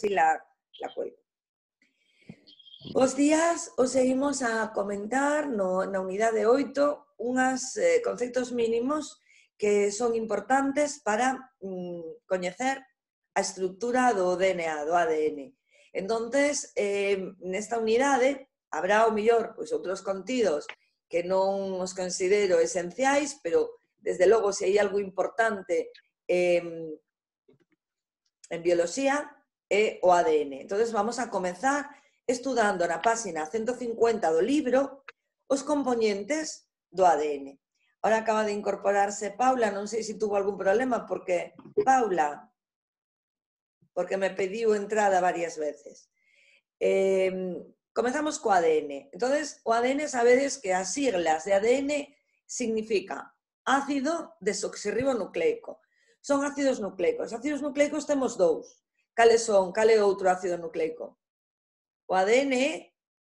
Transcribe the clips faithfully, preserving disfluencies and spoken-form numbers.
así la, la cuelgo. Os días os seguimos a comentar no, na unidade oito unhas eh, conceptos mínimos que son importantes para mm, coñecer a estructura do D N A, do A D N. Entonces, eh, nesta unidade habrá o mellor pois, outros contidos que non os considero esenciais, pero desde logo se hai algo importante eh, en bioloxía é o A D N. Entonces vamos a comezar estudando na páxina ciento cincuenta do libro os componentes do A D N. Ahora acaba de incorporarse Paula, non sei se tuvo algún problema, porque Paula, porque me pediu entrada varias veces. Eh, comezamos co A D N. Entonces, o A D N sabedes que as siglas de A D N significa ácido desoxirribonucleico. Son ácidos nucleicos. Ácidos nucleicos temos dous. Cales son? Cale outro ácido nucleico? O A D N é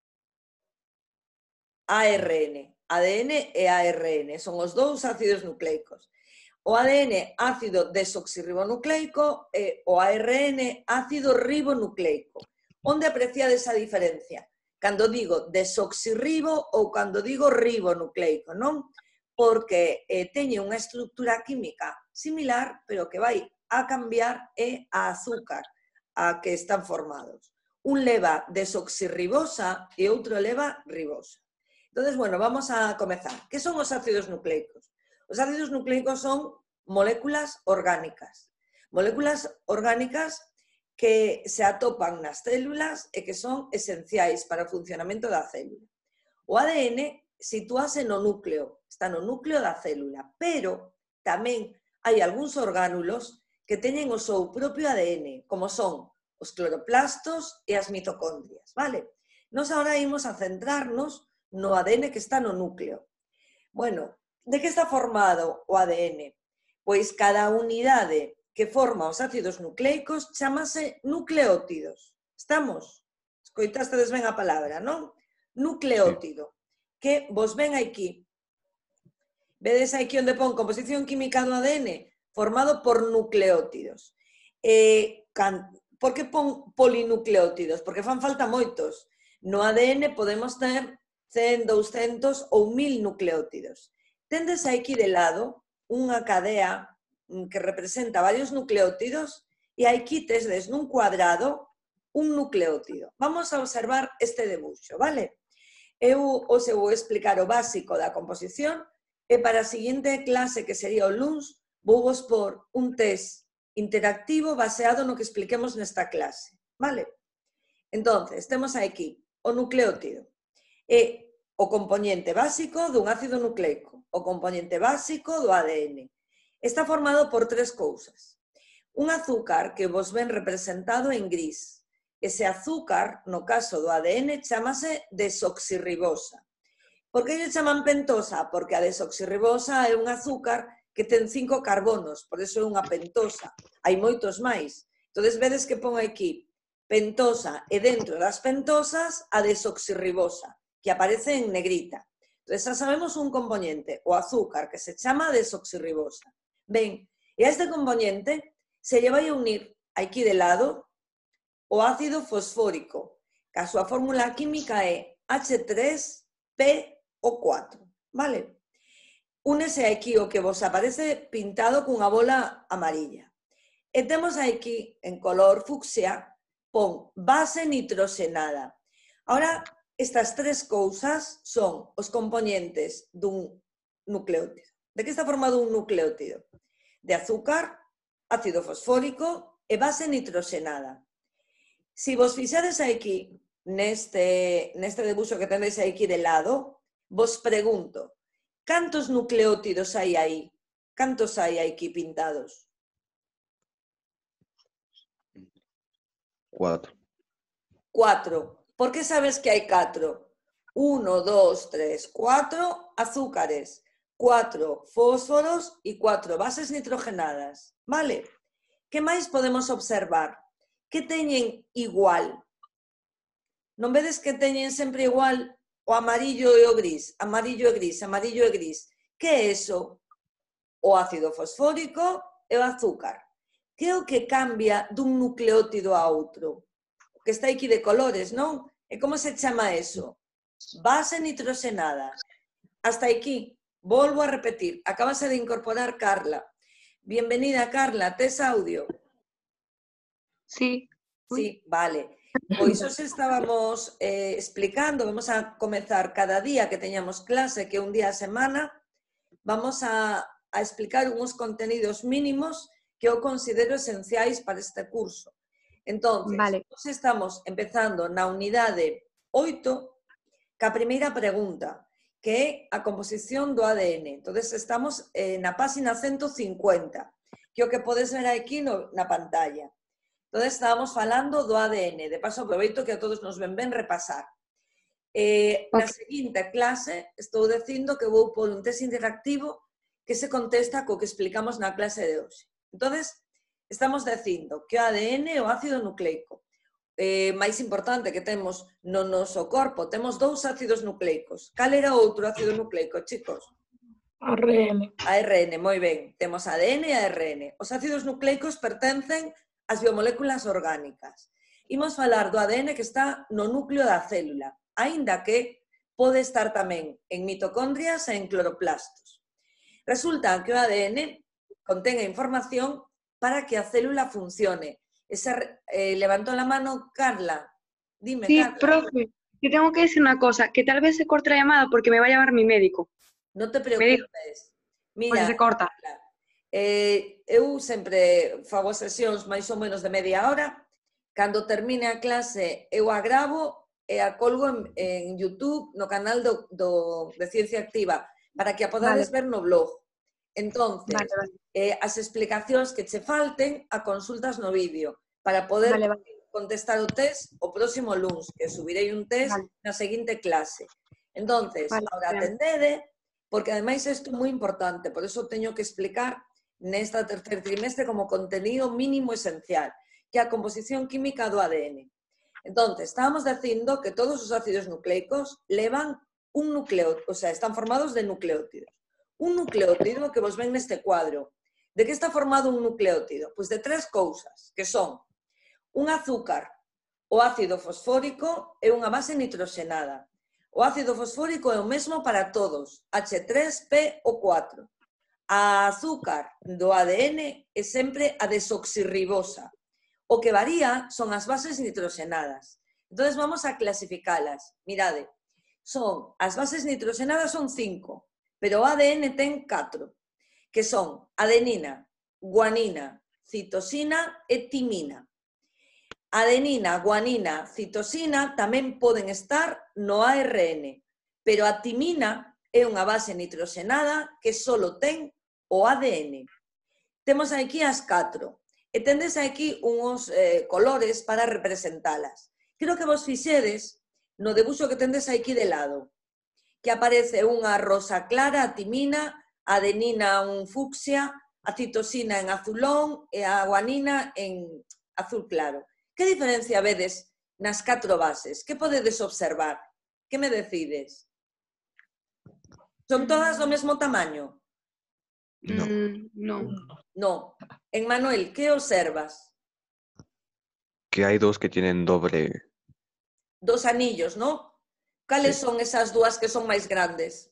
A R N. A D N e A R N. Son os dous ácidos nucleicos. O A D N ácido desoxirribonucleico e o A R N ácido ribonucleico. Onde apreciades a diferencia? Cando digo desoxirribo ou cando digo ribonucleico, non? Porque eh, teñe unha estructura química similar, pero que vai a cambiar é a azúcar a que están formados. Un leva desoxirribosa e outro leva ribosa. Entonces, bueno, vamos a comezar. Que son os ácidos nucleicos? Os ácidos nucleicos son moléculas orgánicas. Moléculas orgánicas que se atopan nas células e que son esenciais para o funcionamento da célula. O A D N sitúase no núcleo, está no núcleo da célula, pero tamén hai algúns orgánulos que teñen o seu propio A D N, como son os cloroplastos e as mitocondrias, vale? Nos agora imos a centrarnos no A D N que está no núcleo. Bueno, de que está formado o A D N? Pois cada unidade que forma os ácidos nucleicos chamase nucleótidos. Estamos? Escoitastedes ben a palabra, non? Nucleótido. Que vos ven aquí. Vedes aquí onde pon composición química do A D N? Formado por nucleótidos. Eh, can... Por que pon polinucleótidos? Porque fan falta moitos. No A D N podemos ter cen, douscentos ou mil nucleótidos. Tendes aquí de lado unha cadea que representa varios nucleótidos e aquí tesdes nun cuadrado un nucleótido. Vamos a observar este debuxo, vale? Eu os vou explicar o básico da composición e para a seguinte clase, que sería o luns, vou vos por un test interactivo baseado no que expliquemos nesta clase, vale? Entonces, temos aquí o nucleótido. É o componente básico dun ácido nucleico, o componente básico do A D N. Está formado por tres cousas. Un azúcar que vos ven representado en gris. Ese azúcar, no caso do A D N, chamase desoxirribosa. Por que lle chaman pentosa? Porque a desoxirribosa é un azúcar que ten cinco carbonos, por eso é unha pentosa. Hai moitos máis. Entón, vedes que pon aquí pentosa e dentro das pentosas a desoxirribosa, que aparece en negrita. Entón, xa sabemos un componente, o azúcar, que se chama desoxirribosa. Ben, e a este componente se lle vai a unir aquí de lado o ácido fosfórico, que a súa fórmula química é H tres P O cuatro, vale? Únese aquí o que vos aparece pintado cunha bola amarilla. E temos aquí, en color fucsia, pon base nitroxenada. Ahora, estas tres cousas son os componentes dun nucleótido. De que está formado un nucleótido? De azúcar, ácido fosfórico e base nitroxenada. Si vos fixades aquí, neste, neste debuxo que tenéis aquí de lado, vos pregunto, cantos nucleótidos hai aí? Cantos hai aquí pintados? Cuatro. Cuatro. Por que sabes que hai catro? Uno, dos, tres, cuatro azúcares, cuatro fósforos e cuatro bases nitrogenadas. Vale? Que máis podemos observar? Que teñen igual? Non vedes que teñen sempre igual o amarillo e o gris? Amarillo e gris, amarillo e gris. Que é iso? O ácido fosfórico e o azúcar. Que é o que cambia dun nucleótido a outro? que está aquí de colores, non? E como se chama eso? Base nitrosenada. Hasta aquí. Volvo a repetir. Acabase de incorporar Carla. Bienvenida, Carla. ¿Tes audio? Sí. Sí, vale. Pois os estábamos eh, explicando, vamos a comezar cada día que teñamos clase, que un día a semana, vamos a, a explicar uns contenidos mínimos que eu considero esenciais para este curso. Entonces, Vale. nos estamos empezando na unidade oito, ca primeira pregunta, que é a composición do A D N. Entonces, estamos eh, na página ciento cincuenta, que é o que podes ver aquí no, na pantalla. Entonces, estábamos falando do A D N. De paso, aproveito que a todos nos ven ben repasar. Eh, na Ok. seguinte clase, estou dicindo que vou pôr un test interactivo que se contesta co que explicamos na clase de hoxe. Entonces, estamos dicindo que o A D N é o ácido nucleico. Eh, máis importante que temos no noso corpo, temos dous ácidos nucleicos. Cal era outro ácido nucleico, chicos? A R N. A R N, moi ben. Temos A D N e A R N. Os ácidos nucleicos pertencen ás biomoléculas orgánicas. Imos falar do A D N que está no núcleo da célula, aínda que pode estar tamén en mitocondrias e en cloroplastos. Resulta que o A D N contén a información para que a célula funcione. Esa, eh, levantó la mano Carla. Dime, Sí, Carla. profe, yo tengo que decir una cosa, que tal vez se corte la llamada porque me va a llamar mi médico. No te Me preocupes. Pues Mira, se corta. Carla, eh, eu sempre fago sesións máis ou menos de media hora. Cando termine a clase, eu a gravo e a colgo en, en YouTube no canal do, do, de Ciencia Activa para que a podades Vale. ver no blog. Entonces, Vale, vale. eh, as explicacións que che falten a consultas no vídeo para poder Vale, vale. contestar o test o próximo luns, que subirei un test Vale. na seguinte clase. Entonces, Vale, ahora bien. atendede, porque ademais isto é moi importante, por eso teño que explicar nesta tercer trimestre como contenido mínimo esencial, que é a composición química do A D N. Entonces, estábamos dicindo que todos os ácidos nucleicos levan un nucleótido, o sea, están formados de nucleótidos. Un nucleótido que vos ven neste cuadro. De que está formado un nucleótido? Pois de tres cousas, que son un azúcar, o ácido fosfórico e unha base nitroxenada. O ácido fosfórico é o mesmo para todos, H tres P O cuatro. A azúcar do A D N é sempre a desoxirribosa. O que varía son as bases nitroxenadas. Entón, vamos a clasificalas. Mirade, son, as bases nitroxenadas son cinco, pero o A D N ten catro, que son adenina, guanina, citosina e timina. Adenina, guanina, citosina tamén poden estar no A R N, pero a timina é unha base nitroxenada que só ten o A D N. Temos aquí as catro, e tendes aquí uns eh, colores para representalas. Creo que vos fixedes no debuxo que tendes aquí de lado, que aparece unha rosa clara, a timina, a adenina un fucsia, a citosina en azulón e a guanina en azul claro. Que diferencia vedes nas catro bases? Que podedes observar? Que me decides? Son todas do mesmo tamaño? No. Mm, no. No. En Manuel, que observas? Que hay dos que tienen doble. Dos anillos, ¿no? Cales Sí. son esas dúas que son máis grandes?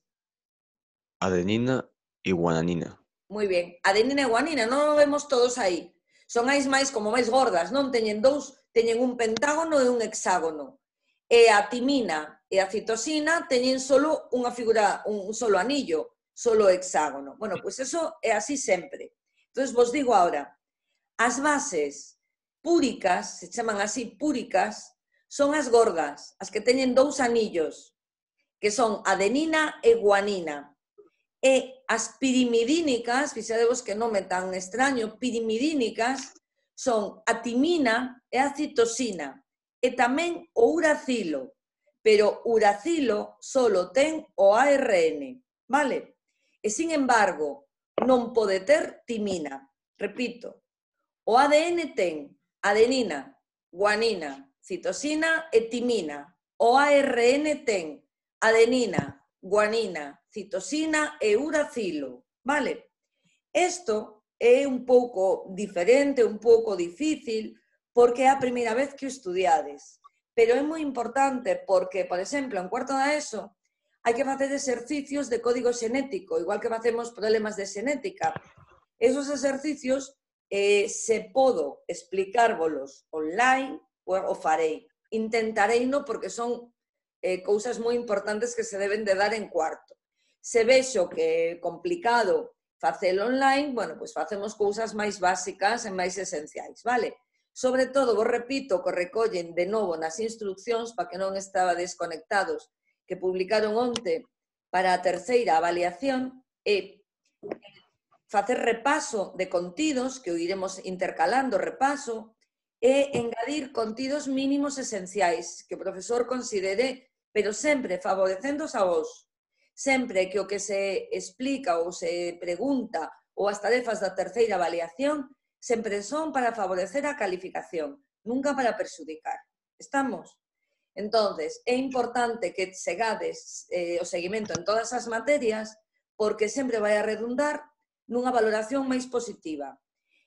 Adenina y guanina. Moi ben. Adenina e guanina, non o vemos todos aí. Son as máis como máis gordas, non? Teñen dous, teñen un pentágono e un hexágono. E a timina e a citosina teñen solo unha figura, un solo anillo, solo hexágono. Bueno, pois pues eso é así sempre. Entón, vos digo agora, as bases púricas, se chaman así púricas, son as gordas, as que teñen dous anillos, que son adenina e guanina. E as pirimidínicas, fixadevos que nome tan extraño, pirimidínicas, son a timina e a citosina, e tamén o uracilo, pero uracilo solo ten o A R N, vale? E, sin embargo, non pode ter timina. Repito, o A D N ten adenina, guanina, citosina e timina. O A R N ten adenina, guanina, citosina e uracilo, vale? Isto é un pouco diferente, un pouco difícil, porque é a primeira vez que o estudiades. Pero é moi importante porque, por exemplo, en cuarto da ESO, hai que facer exercicios de código xenético, igual que facemos problemas de xenética. Esos exercicios, eh, se podo explicárvolos online, o farei. Intentarei no porque son eh, cousas moi importantes que se deben de dar en cuarto. Se vexo que é complicado facelo online, bueno, pois facemos cousas máis básicas e máis esenciais, vale? Sobre todo, vos repito, que recollen de novo nas instruccións, para que non estaba desconectados, que publicaron onte para a terceira avaliación, e facer repaso de contidos, que o iremos intercalando repaso, e engadir contidos mínimos esenciais, que o profesor considere, pero sempre favorecéndose a vos. Sempre que o que se explica ou se pregunta ou as tarefas da terceira avaliación sempre son para favorecer a calificación, nunca para perxudicar. Estamos? Entonces, é importante que segades eh, o seguimento en todas as materias porque sempre vai a redundar nunha valoración máis positiva.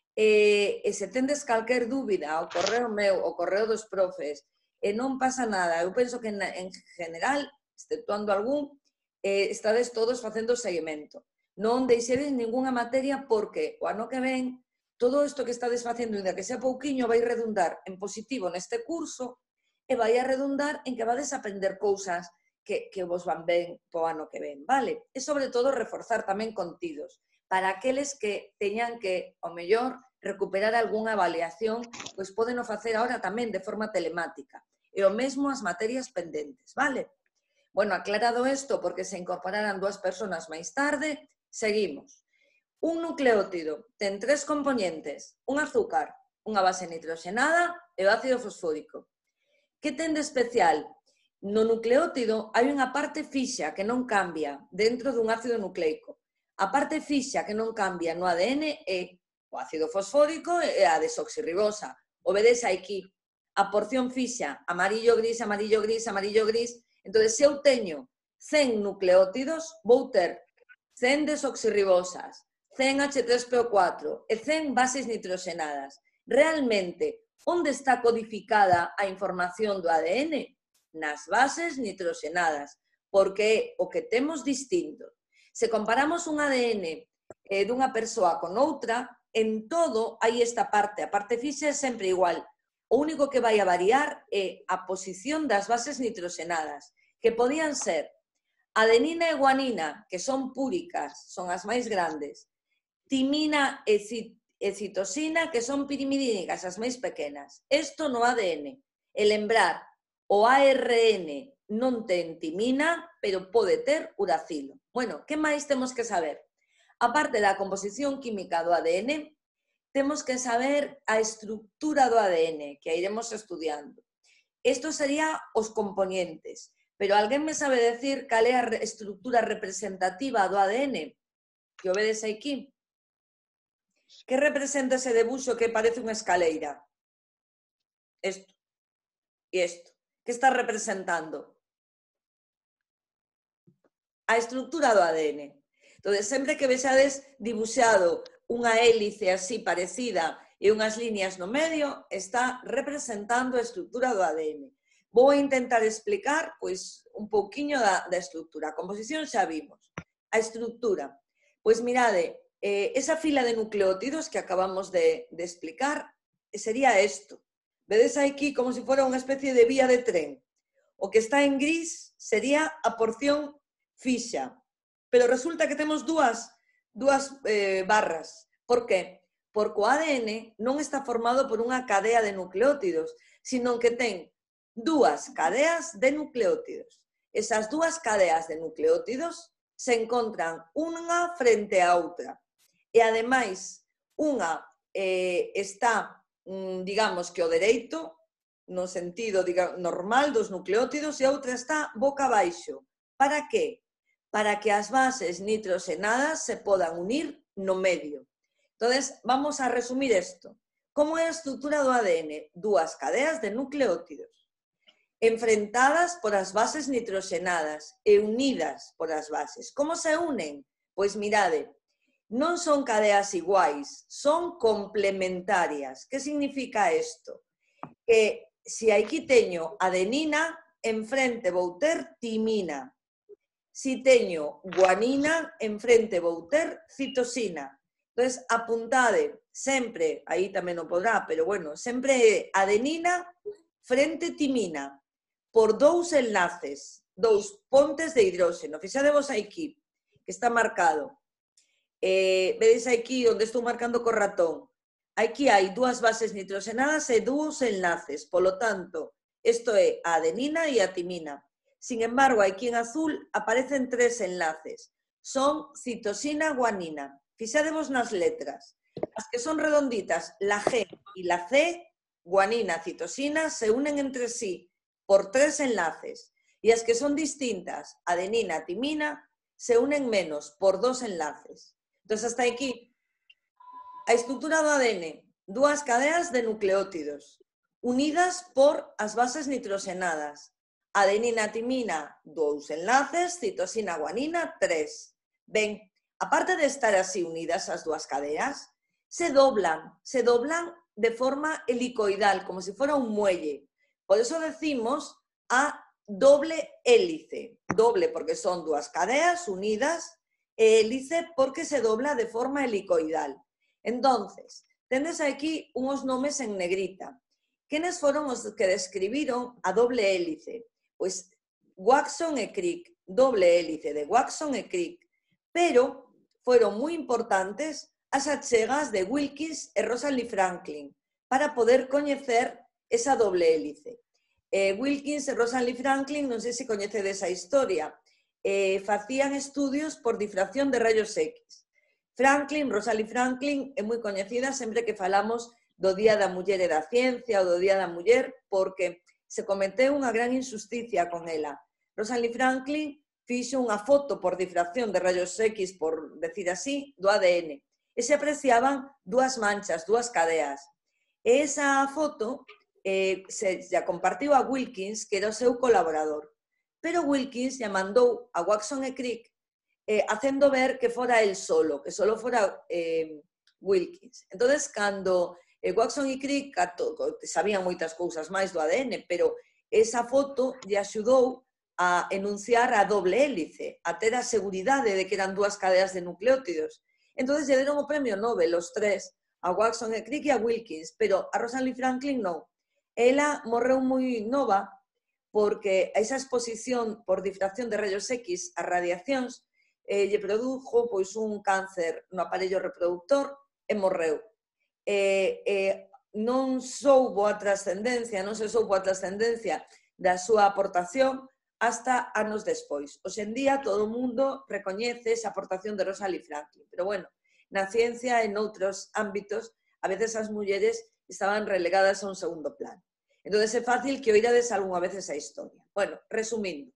E, e se tendes calquer dúbida, o correo meu, o correo dos profes, e non pasa nada. Eu penso que en, en general, exceptuando algún, eh, estades todos facendo seguimento. Non deixedes ningunha materia porque o ano que ven todo isto que estades facendo, ainda que sea pouquiño, vai redundar en positivo neste curso e vai a redundar en que vades a aprender cousas que, que vos van ben po ano que ven, vale? E sobre todo reforzar tamén contidos para aqueles que teñan que, ao mellor, recuperar algunha avaliación, pois poden o facer agora tamén de forma telemática. E o mesmo as materias pendentes, vale? Bueno, aclarado isto, porque se incorporarán dúas persoas máis tarde, seguimos. Un nucleótido ten tres componentes, un azúcar, unha base nitroxenada e o ácido fosfórico. Que ten de especial? No nucleótido hai unha parte fixa que non cambia dentro dun ácido nucleico. A parte fixa que non cambia no A D N é o ácido fosfórico e a desoxirribosa. Obedece aquí a porción fixa, amarillo, gris, amarillo, gris, amarillo, gris. Entón, se eu teño cen nucleótidos, vou ter cen desoxirribosas, cen H tres P O catro e cen bases nitroxenadas. Realmente, onde está codificada a información do A D N? Nas bases nitroxenadas, porque é o que temos distinto. Se comparamos un A D N eh, dunha persoa con outra, en todo hai esta parte, a parte fixa é sempre igual. O único que vai a variar é a posición das bases nitroxenadas, que podían ser adenina e guanina, que son púricas, son as máis grandes, timina e citosina, que son pirimidínicas, as máis pequenas. Isto no A D N. E lembrar, o A R N non ten timina, pero pode ter uracilo. Bueno, que máis temos que saber? A parte da composición química do A D N, temos que saber a estructura do A D N, que a iremos estudiando. Isto sería os componentes, pero alguén me sabe decir cal é a estructura representativa do A D N? Que o vedes aquí. Que representa ese debuxo que parece unha escaleira? Isto. E isto. Que está representando? A estructura do A D N. Entón, sempre que vexades dibuxado unha hélice así parecida e unhas líneas no medio, está representando a estructura do A D N. Vou intentar explicar pois, un pouquiño da, da estructura. A composición xa vimos. A estructura. Pois mirade, eh, esa fila de nucleótidos que acabamos de, de explicar sería isto. Vedes aquí como se fora unha especie de vía de tren. O que está en gris sería a porción fixa. Pero resulta que temos dúas, dúas eh, barras. Por que? Porque o A D N non está formado por unha cadea de nucleótidos, sino que ten dúas cadeas de nucleótidos. Esas dúas cadeas de nucleótidos se encontran unha frente a outra. E, ademais, unha eh, está, digamos, que ao dereito, no sentido digamos, normal dos nucleótidos, e a outra está boca abaixo. Para que? Para que as bases nitroxenadas se podan unir no medio. Entonces, vamos a resumir isto. Como é a estructura do A D N? Dúas cadeas de nucleótidos, enfrentadas por as bases nitroxenadas e unidas por as bases. Como se unen? Pois mirade, non son cadeas iguais, son complementarias. Que significa isto? que se aquí teño adenina, enfrente vou ter timina. Si teño guanina, enfrente vou ter citosina. Entonces, apuntade sempre, aí tamén non podrá, pero bueno, sempre adenina frente timina, por dous enlaces, dous pontes de hidróxeno. Fixadevos aquí, que está marcado. Eh, vedes aquí onde estou marcando co ratón. Aquí hai dúas bases nitrogenadas e dous enlaces, polo tanto, isto é a adenina e a timina. Sin embargo, aquí en azul aparecen tres enlaces. Son citosina, guanina. Fixadevos nas letras. As que son redonditas, la G y la C, guanina, citosina, se unen entre sí por tres enlaces. Y as que son distintas, adenina, timina, se unen menos por dos enlaces. Entonces, hasta aquí, a estructura do A D N, dúas cadeas de nucleótidos, unidas por as bases nitrogenadas. Adenina, timina, dous enlaces, citosina, guanina, tres. Ben, aparte de estar así unidas as dúas cadeas, se doblan, se doblan de forma helicoidal, como si fuera un muelle. Por eso decimos a doble hélice. Doble porque son dúas cadeas unidas, e hélice porque se dobla de forma helicoidal. Entonces, tendes aquí unos nomes en negrita. ¿Quiénes foron os que describiron a doble hélice? Pois Watson e Crick, doble hélice de Watson e Crick. Pero fueron moi importantes as achegas de Wilkins e Rosalind Franklin para poder coñecer esa doble hélice. Eh, Wilkins e Rosalind Franklin, non sei se coñecedes a historia, eh, facían estudios por difracción de rayos X. Franklin, Rosalind Franklin, é moi coñecida sempre que falamos do Día da Muller e da Ciencia ou do Día da Muller, porque se cometeu unha gran injusticia con ela. Rosalind Franklin fixo unha foto por difracción de rayos X, por decir así, do A D N. E se apreciaban dúas manchas, dúas cadeas. E esa foto eh, se ya compartiu a Wilkins, que era o seu colaborador. Pero Wilkins ya mandou a Watson e Crick eh, facendo ver que fora el solo, que solo fora eh, Wilkins. Entonces, cando eh, Watson e Crick sabían moitas cousas máis do A D N, pero esa foto lle axudou a enunciar a doble hélice, a ter a seguridade de que eran dúas cadeas de nucleótidos. Entonces, lle deron o premio Nobel, os tres, a Watson e Crick e a Wilkins, pero a Rosalind Franklin non. Ela morreu moi nova porque esa exposición por difracción de rayos X a radiacións eh, lle produjo pois, un cáncer no aparello reproductor e morreu. Eh, eh, non soubo a trascendencia, non se soubo a trascendencia da súa aportación hasta anos despois. Hoxe en día todo o mundo recoñece esa aportación de Rosalind Franklin, pero bueno, na ciencia e noutros ámbitos a veces as mulleres estaban relegadas a un segundo plano. Entón é fácil que oirades algunha vez esa historia. Bueno, resumindo,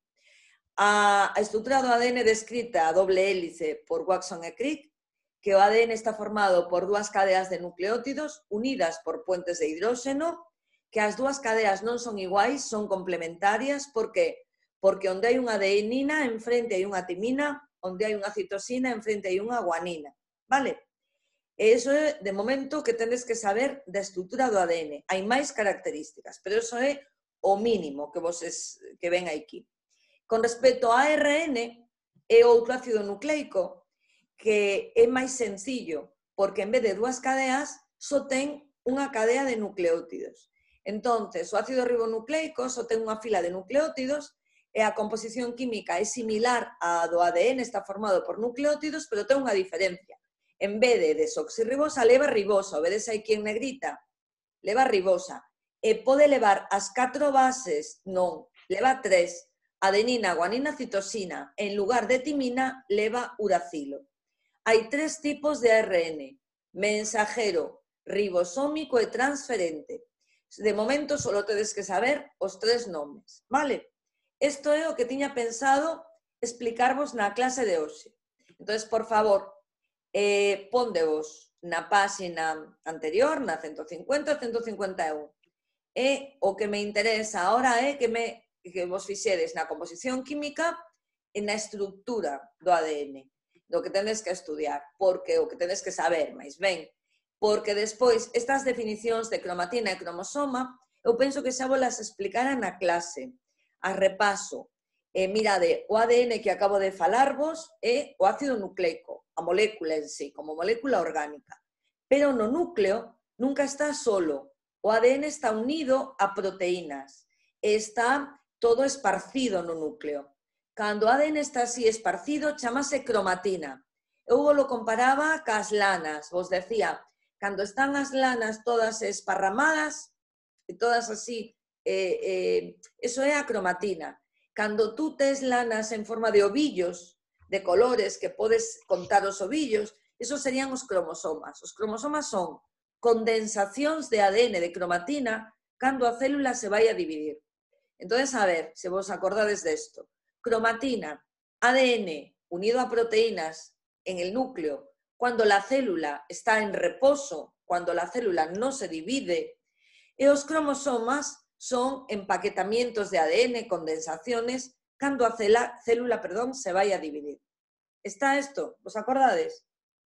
a, a estrutura do A D N descrita a doble hélice por Watson e Crick, que o A D N está formado por dúas cadeas de nucleótidos unidas por puentes de hidróxeno, que as dúas cadeas non son iguais, son complementarias, por que? Porque onde hai unha adenina, enfrente hai unha timina, onde hai unha citosina, enfrente hai unha guanina. Vale? E iso é, de momento, que tendes que saber da estrutura do A D N. Hai máis características, pero iso é o mínimo que voses que ven aquí. Con respecto ao A R N, é outro ácido nucleico que é máis sencillo, porque en vez de dúas cadeas, só ten unha cadea de nucleótidos. Entonces, o ácido ribonucleico só ten unha fila de nucleótidos e a composición química é similar á do A D N, está formado por nucleótidos, pero ten unha diferencia. En vez de desoxirribosa, leva ribosa. Vedes aquí en negrita, leva ribosa. E pode levar as catro bases, non, leva tres. Adenina, guanina, citosina. En lugar de timina, leva uracilo. Hai tres tipos de A R N. Mensajero, ribosómico e transferente. De momento, só tedes que saber os tres nomes. Vale? Isto é o que tiña pensado explicarvos na clase de hoxe. Entón, por favor, eh, póndevos na páxina anterior, na ciento cincuenta e ciento cincuenta e un. E o que me interesa ahora é que, me, que vos fixedes na composición química e na estructura do A D N, do que tendes que estudiar, porque o que tendes que saber, máis ben, porque despois estas definicións de cromatina e cromosoma eu penso que xa volas explicar na clase, a repaso. Eh, mirade, o A D N que acabo de falarvos é o ácido nucleico, a molécula en sí, como molécula orgánica. Pero no núcleo nunca está solo. O A D N está unido a proteínas. Está todo esparcido no núcleo. Cando o A D N está así esparcido, chamase cromatina. Eu lo comparaba cas lanas. Vos decía, cando están as lanas todas esparramadas, e todas así, eh, eh, eso é a cromatina. Cando tú tes lanas en forma de ovillos, de colores, que podes contar os ovillos, esos serían os cromosomas. Os cromosomas son condensacións de A D N de cromatina cando a célula se vai a dividir. Entón, a ver, se vos acordades desto. Cromatina, A D N unido a proteínas en el núcleo, cuando la célula está en reposo, cuando la célula no se divide, e os cromosomas son empaquetamientos de A D N, condensaciones, cando a célula, célula perdón, se vai a dividir. ¿Está esto? ¿Os acordades?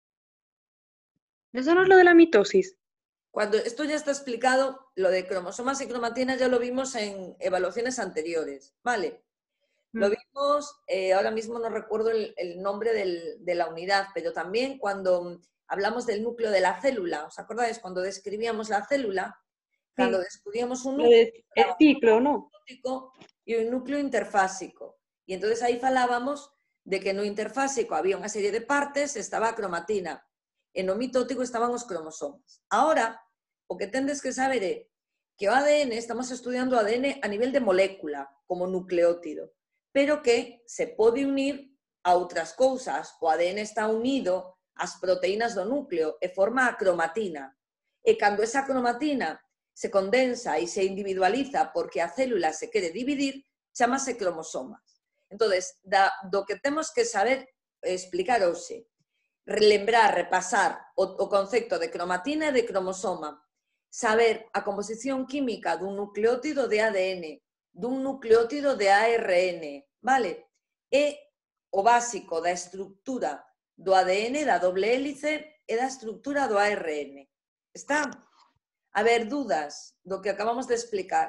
Eso no es lo de la mitosis. Cuando esto ya está explicado, lo de cromosomas y cromatina ya lo vimos en evaluaciones anteriores, ¿vale? Lo vimos, eh, ahora mismo no recuerdo el, el nombre del, de la unidad, pero también cuando hablamos del núcleo de la célula, ¿os acordáis? Cuando describíamos la célula, Sí. cuando describíamos un Lo núcleo, de- el ciclo, ¿no? y un núcleo interfásico. Y entonces ahí falábamos de que no interfásico había unha serie de partes, estaba a cromatina. E no mitótico estaban os cromosomas. Ahora, o que tendes que saber é que o A D N, estamos estudiando o A D N a nivel de molécula, como nucleótido, pero que se pode unir a outras cousas. O A D N está unido ás proteínas do núcleo e forma a cromatina. E cando esa cromatina se condensa e se individualiza porque a célula se quere dividir, chamase cromosomas. Entonces, da, do que temos que saber explicar hoxe, relembrar, repasar o, o concepto de cromatina e de cromosoma, saber a composición química dun nucleótido de A D N, dun nucleótido de A R N, vale? E o básico da estructura do A D N, da doble hélice, e da estructura do A R N. Está? A ver, dudas do que acabamos de explicar.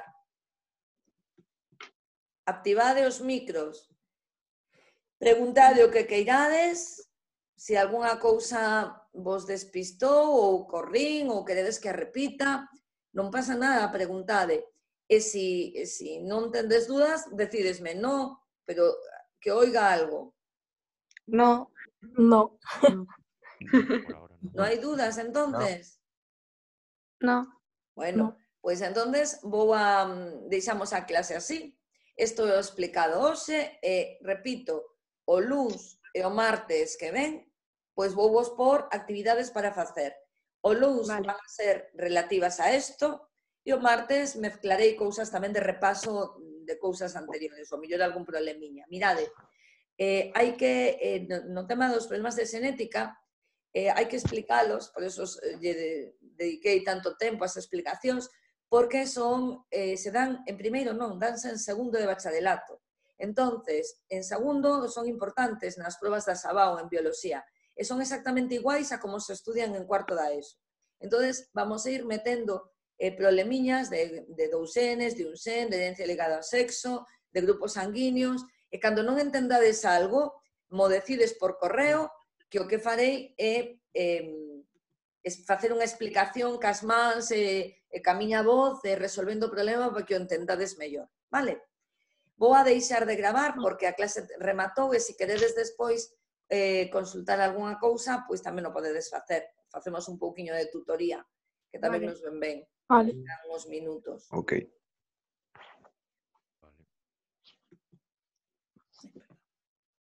Activade os micros. Preguntade o que queirades, se algunha cousa vos despistou ou corrín ou queredes que a repita, non pasa nada, preguntade. E se si non tendes dudas, decidesme, no, pero que oiga algo. No. No. Por ahora no. ¿No hay dudas entonces? No. Bueno, No. pois entonces vou a, deixamos a clase así. Isto é o explicado hoxe e, repito, o luns e o martes que ven, pois vou vos por actividades para facer. O luns Vale. van a ser relativas a isto e o martes mezclarei cousas tamén de repaso de cousas anteriores, ou mellor algún problemiña. Mirade, eh, hai que, eh, no, no tema dos problemas de xenética, eh, hai que explicalos, por eso eh, lle dediquei tanto tempo a esas explicacións, porque son, eh, se dan en primeiro non, danse en segundo de bacharelato. Entonces, en segundo son importantes nas probas da SABAO en bioloxía, e son exactamente iguais a como se estudian en cuarto da ESO. Entonces, vamos a ir metendo eh, problemiñas de, de dous genes, de un xen, de herencia ligada ao sexo, de grupos sanguíneos, e cando non entendades algo, mo decides por correo, que o que farei é eh, facer unha explicación cas mans e, e ca miña voz e resolvendo o problema para que o entendades mellor, vale? Vou a deixar de gravar porque a clase rematou e se queredes despois eh, consultar algunha cousa, pois tamén o podedes facer. Facemos un pouquiño de tutoría, que tamén Vale. nos ven ben, Vale. uns minutos. Ok.